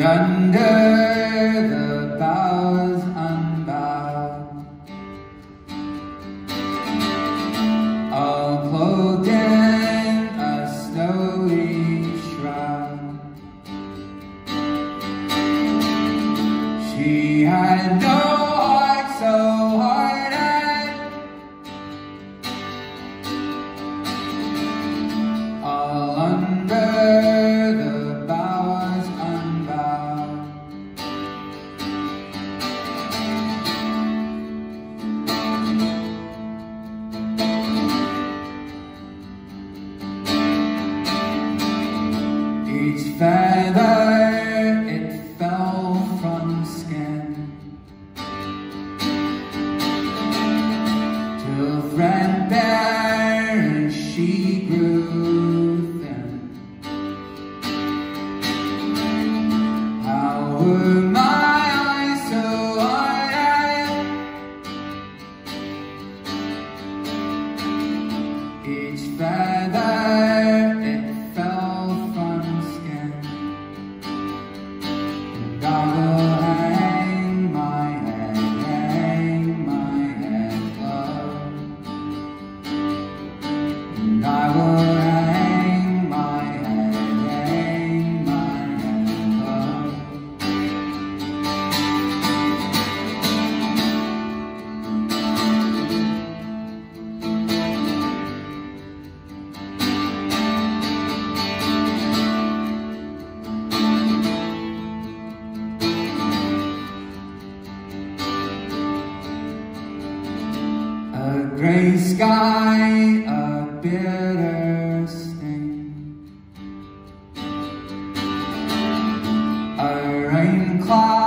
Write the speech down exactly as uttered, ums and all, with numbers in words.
under the boughs unbowed, all clothed in a snowy shroud. She had no heart so hard-eyed, all under the boughs unbowed. Each feather it fell from skin, till threadbare as she grew thin. How were my eyes so wide-eyed? Each feather it fell from skin, and I will hang my head, hang my head low, and I will hang my head, hang my head low. A gray sky, a bitter sting, a rain cloud